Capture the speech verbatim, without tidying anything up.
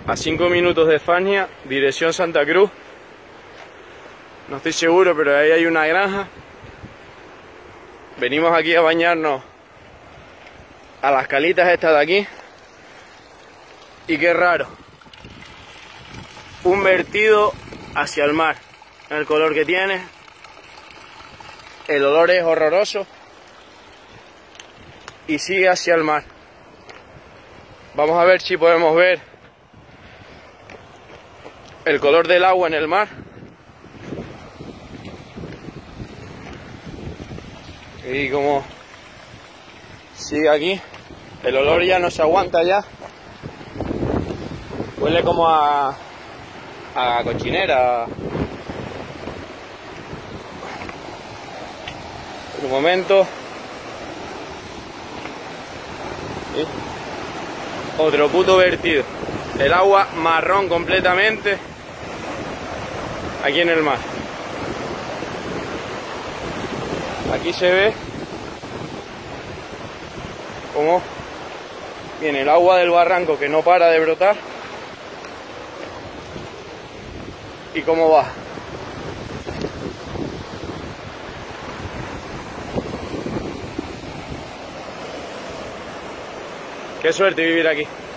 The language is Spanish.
a cinco minutos de Fania, dirección Santa Cruz. No estoy seguro, pero ahí hay una granja. Venimos aquí a bañarnos a las calitas estas de aquí. Y qué raro, un vertido hacia el mar, el color que tiene, el olor es horroroso y sigue hacia el mar. Vamos a ver si podemos ver el color del agua en el mar. Y como sigue aquí, el olor ya no se aguanta ya. Huele como a, a cochinera. En un momento. ¿Sí? Otro puto vertido. El agua marrón completamente. Aquí en el mar. Aquí se ve como viene el agua del barranco que no para de brotar. Y cómo va. Qué suerte vivir aquí.